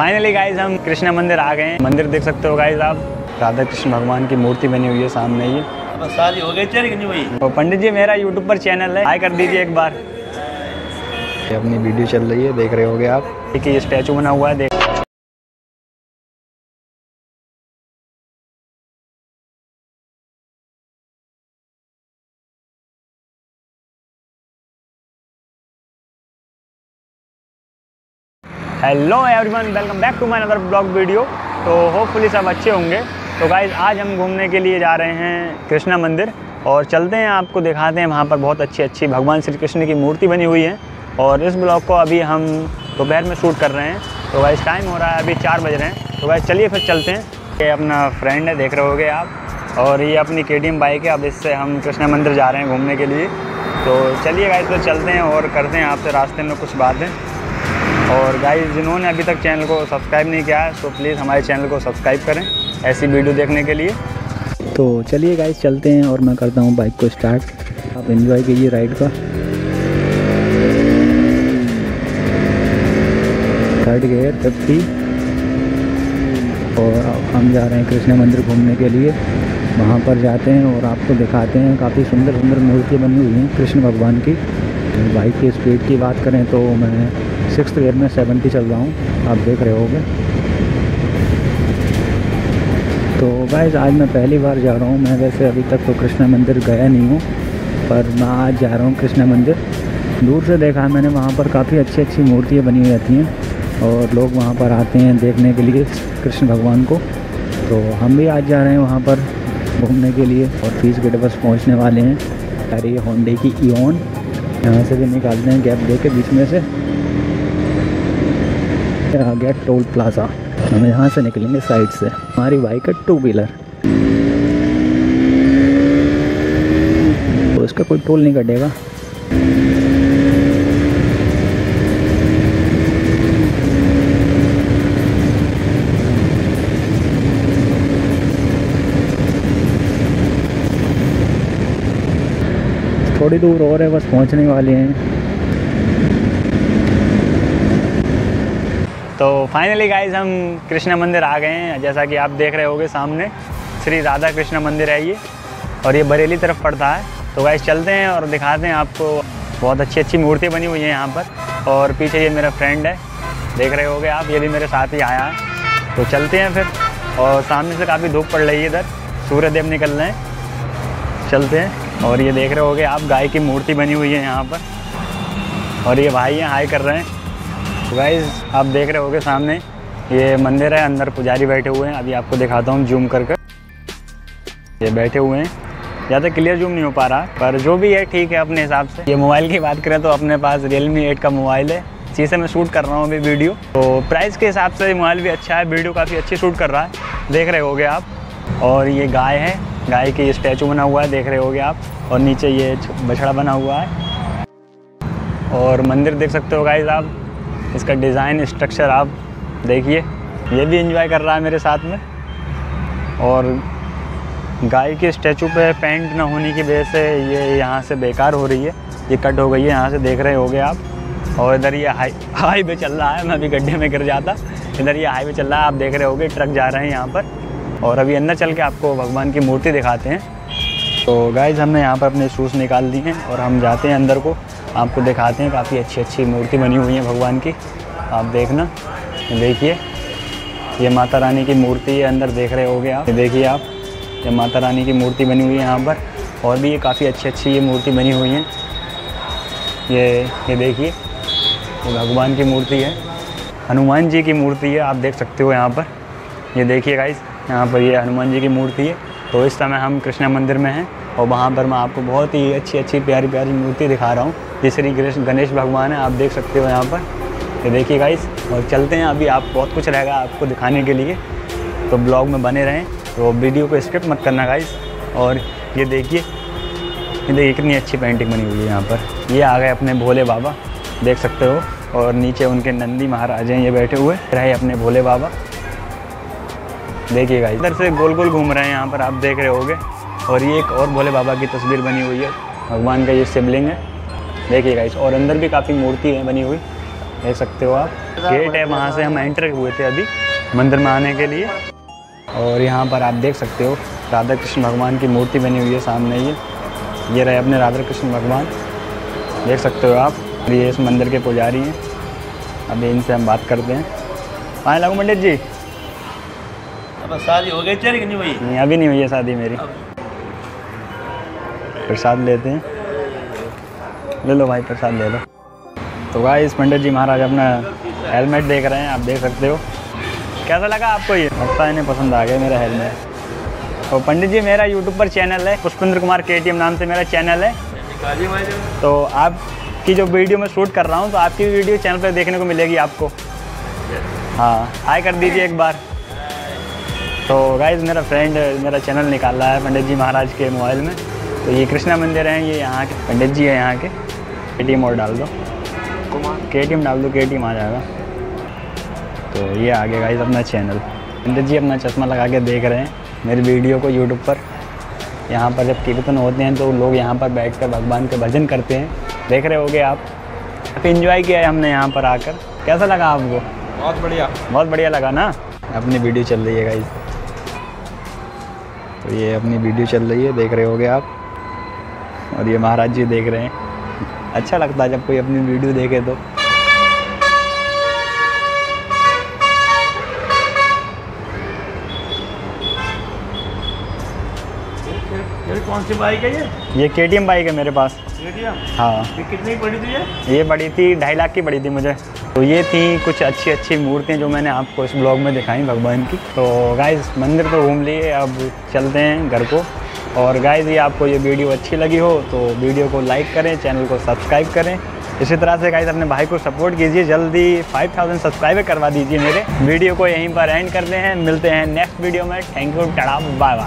Finally guys हम कृष्णा मंदिर आ गए हैं। मंदिर देख सकते हो गाइज आप, राधा कृष्ण भगवान की मूर्ति बनी हुई है सामने। ये शादी हो गई भाई। तो पंडित जी मेरा यूट्यूब पर चैनल है, हाय कर दीजिए एक बार। ये अपनी वीडियो चल रही है, देख रहे होगे आप। देखिए ये स्टैचू बना हुआ है, देख hello everyone, welcome back to my another blog video. तो होपफुली सब अच्छे होंगे। तो गाइज़ आज हम घूमने के लिए जा रहे हैं कृष्णा मंदिर और चलते हैं, आपको दिखाते हैं। वहाँ पर बहुत अच्छी भगवान श्री कृष्ण की मूर्ति बनी हुई है और इस ब्लॉग को अभी हम दोपहर में शूट कर रहे हैं। तो गाइज़ टाइम हो रहा है अभी 4 बज रहे हैं। तो गाइज़ चलिए फिर चलते हैं। ये अपना फ्रेंड है, देख रहे होगे आप, और ये अपनी KTM बाइक है। अब इससे हम कृष्णा मंदिर जा रहे हैं घूमने के लिए। तो चलिए गाइज़ फिर चलते हैं और करते हैं आपसे रास्ते में कुछ बातें। और गाइस जिन्होंने अभी तक चैनल को सब्सक्राइब नहीं किया है तो प्लीज़ हमारे चैनल को सब्सक्राइब करें ऐसी वीडियो देखने के लिए। तो चलिए गाइस चलते हैं और मैं करता हूँ बाइक को स्टार्ट। आप एंजॉय कीजिए राइड का। थर्ड गियर 50 और हम जा रहे हैं कृष्ण मंदिर घूमने के लिए। वहाँ पर जाते हैं और आपको दिखाते हैं। काफ़ी सुंदर सुंदर मूर्ति बनी हुई हैं कृष्ण भगवान की। बाइक की स्पीड की बात करें तो मैं 6th गियर में 70 चल रहा हूँ, आप देख रहे होंगे। तो गाइस आज मैं पहली बार जा रहा हूँ। मैं वैसे अभी तक तो कृष्णा मंदिर गया नहीं हूँ, पर मैं आज जा रहा हूँ कृष्णा मंदिर। दूर से देखा मैंने, वहाँ पर काफ़ी अच्छी मूर्तियाँ बनी हुई रहती हैं और लोग वहाँ पर आते हैं देखने के लिए कृष्ण भगवान को। तो हम भी आज जा रहे हैं वहाँ पर घूमने के लिए और 30 गेट बस पहुँचने वाले हैं। अरे ये होंडे की इओन, यहाँ से भी निकालते हैं गैप दे के बीच में से। आ गया टोल प्लाजा। हम यहाँ से निकलेंगे साइड से। हमारी बाइक है 2 व्हीलर, तो इसका कोई टोल नहीं कटेगा। थोड़ी दूर और है, बस पहुँचने वाले हैं। तो फाइनली गाइज हम कृष्णा मंदिर आ गए हैं। जैसा कि आप देख रहे होगे सामने श्री राधा कृष्णा मंदिर है ये, और ये बरेली तरफ पड़ता है। तो गाइज चलते हैं और दिखाते हैं आपको। बहुत अच्छी मूर्तियाँ बनी हुई हैं यहाँ पर। और पीछे ये मेरा फ्रेंड है, देख रहे होगे आप, ये भी मेरे साथ ही आया है। तो चलते हैं फिर। और सामने से काफ़ी धूप पड़ रही है, इधर सूर्यदेव निकल रहे हैं। चलते हैं। और ये देख रहे होगे आप, गाय की मूर्ति बनी हुई है यहाँ पर। और ये भाई हैं, हाई कर रहे हैं। तो गाइज़ आप देख रहे होगे सामने ये मंदिर है, अंदर पुजारी बैठे हुए हैं। अभी आपको दिखाता हूँ जूम करके। ये बैठे हुए हैं, ज़्यादा क्लियर जूम नहीं हो पा रहा, पर जो भी है ठीक है अपने हिसाब से। ये मोबाइल की बात करें तो अपने पास Realme 8 का मोबाइल है, इसी से मैं शूट कर रहा हूँ अभी वीडियो। तो प्राइस के हिसाब से मोबाइल भी अच्छा है, वीडियो काफ़ी अच्छी शूट कर रहा है, देख रहे होगे आप। और ये गाय है, गाय की स्टैचू बना हुआ है, देख रहे होगे आप। और नीचे ये बछड़ा बना हुआ है। और मंदिर देख सकते हो गाइज़ आप, इसका डिज़ाइन स्ट्रक्चर आप देखिए। ये भी एंजॉय कर रहा है मेरे साथ में। और गाय के स्टैचू पे पेंट ना होने की वजह से ये यहाँ से बेकार हो रही है, ये कट हो गई है यहाँ से, देख रहे होगे आप। और इधर ये हाईवे चल रहा है, मैं अभी गड्ढे में गिर जाता। इधर ये हाईवे चल रहा है, आप देख रहे होगे, ट्रक जा रहे हैं यहाँ पर। और अभी अंदर चल के आपको भगवान की मूर्ति दिखाते हैं। तो गाइज़ हमने यहाँ पर अपने शूज़ निकाल दिए हैं और हम जाते हैं अंदर को, आपको दिखाते हैं। काफ़ी अच्छी मूर्ति बनी हुई है भगवान की, आप देखना। देखिए ये माता रानी की मूर्ति है, अंदर देख रहे होगे आप। ये देखिए आप, ये माता रानी की मूर्ति बनी हुई है यहाँ पर। और भी ये काफ़ी अच्छी ये मूर्ति बनी हुई है। ये देखिए, ये भगवान की मूर्ति है, हनुमान जी की मूर्ति है, आप देख सकते हो यहाँ पर। ये देखिए गाइस, यहाँ पर ये हनुमान जी की मूर्ति है। तो इस समय हम कृष्णा मंदिर में हैं और वहाँ पर मैं आपको बहुत ही अच्छी प्यारी मूर्ति दिखा रहा हूँ। ये श्री गणेश भगवान है, आप देख सकते हो यहाँ पर। ये देखिए गाइस, और चलते हैं अभी। आप बहुत कुछ रहेगा आपको दिखाने के लिए, तो ब्लॉग में बने रहें। तो वीडियो को स्किप मत करना गाइस। और ये देखिए कितनी अच्छी पेंटिंग बनी हुई है यहाँ पर। ये आ गए अपने भोले बाबा, देख सकते हो। और नीचे उनके नंदी महाराज हैं, ये बैठे हुए रहे अपने भोले बाबा। देखिए गाइस, इधर से गोल गोल घूम रहे हैं यहाँ पर, आप देख रहे होगे। और ये एक और भोले बाबा की तस्वीर बनी हुई है, भगवान का ये शिवलिंग है, देखिए गाइस। और अंदर भी काफ़ी मूर्ति है बनी हुई, देख सकते हो आप, गेट है, वहाँ से हम एंटर हुए थे अभी मंदिर में आने के लिए। और यहाँ पर आप देख सकते हो राधा कृष्ण भगवान की मूर्ति बनी हुई है सामने। ये रहे अपने राधा कृष्ण भगवान, देख सकते हो आप। ये इस मंदिर के पुजारी हैं। अभी इनसे हम बात करते हैं। आए लागू पंडित जी? अब शादी हो गई तेरी गंजी भाई? नहीं, अभी नहीं हुई है शादी मेरी। प्रसाद लेते हैं, ले लो भाई, प्रसाद ले लो। तो गाइस पंडित जी महाराज अपना हेलमेट देख रहे हैं, आप देख सकते हो। कैसा लगा आपको? ये लगता है इन्हें पसंद आ गया मेरा हेलमेट। तो पंडित जी मेरा यूट्यूब पर चैनल है, पुष्पेंद्र कुमार KTM नाम से मेरा चैनल है। तो आपकी जो वीडियो मैं शूट कर रहा हूँ, तो आपकी वीडियो चैनल पर देखने को मिलेगी आपको। हाँ, हाय कर दीजिए एक बार। तो गाइस मेरा फ्रेंड मेरा चैनल निकाल रहा है पंडित जी महाराज के मोबाइल में। तो ये कृष्णा मंदिर हैं, ये यहाँ के पंडित जी है यहाँ के। KTM और डाल दो, KTM डाल दो, KTM आ जाएगा। तो ये आ गया गाइस अपना चैनल। पंडित जी अपना चश्मा लगा के देख रहे हैं मेरी वीडियो को यूट्यूब पर। यहाँ पर जब कीर्तन होते हैं तो लोग यहाँ पर बैठकर भगवान के भजन करते हैं, देख रहे होगे आप। काफ़ी इन्जॉय किया है हमने यहाँ पर आकर। कैसा लगा आपको? बहुत बढ़िया, बहुत बढ़िया लगा ना। अपनी वीडियो चल रही है गाइस, तो ये अपनी वीडियो चल रही है, देख रहे होगे आप। और ये महाराज जी देख रहे हैं। अच्छा लगता है जब कोई अपनी वीडियो देखे तो। कौन सी बाइक है ये? KTM बाइक है मेरे पास। हाँ। ये कितनी पड़ी थी ये बड़ी थी 2.5 लाख की पड़ी थी मुझे। तो ये थी कुछ अच्छी अच्छी मूर्तियाँ जो मैंने आपको इस ब्लॉग में दिखाई भगवान की। तो गाइस मंदिर तो घूम लिए, अब चलते हैं घर को। और गाइस ये आपको ये वीडियो अच्छी लगी हो तो वीडियो को लाइक करें, चैनल को सब्सक्राइब करें। इसी तरह से गाइस अपने भाई को सपोर्ट कीजिए, जल्दी 5000 सब्सक्राइबर करवा दीजिए मेरे। वीडियो को यहीं पर एंड करते हैं, मिलते हैं नेक्स्ट वीडियो में। Thank you, tata, bye bye.